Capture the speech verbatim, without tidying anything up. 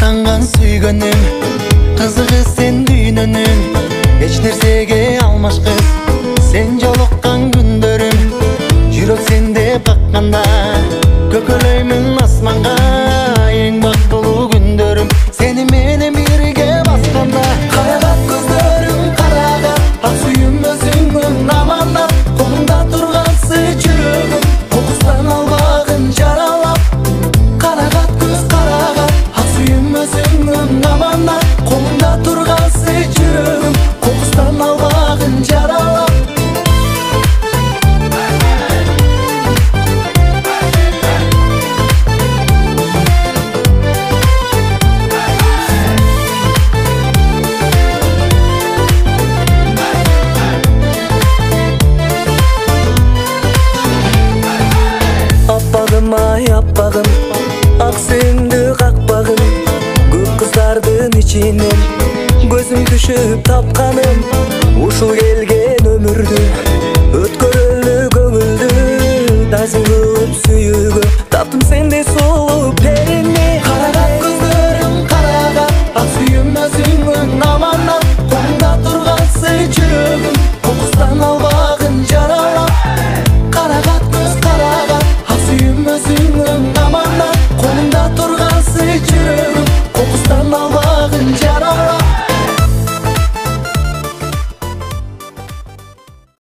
аттанган сүйгөнүм, кызыгы сен дүйнөнүң, эч нерсеге алмаш кыз. Сен жолуккан күндөрүм, жүрөк сенде какканда, көкөлөймүн асманга, эң бактылуу күндөрүм, сени менен бирге басканда. Карагат көздөрүм карагат, ак сүйүм өзүңдүн аманат, колуңда тургансы жүрөгүм, кокустан албагын жаралап. Карагат көз карагат, ак сүйүм өзүңдүн аманат, колуңда тургансы жүрөгүм, кокустан албагын жаралап. Аппагым ай аппагым, ак сүйүңдү какпагым, көп кыздардын ичинен көзүм түшүп тапканым. Ушул келген өмүрдү өткөрөлү көңүлдү, тазы кылып сүйүүгө таптым сендей сулуу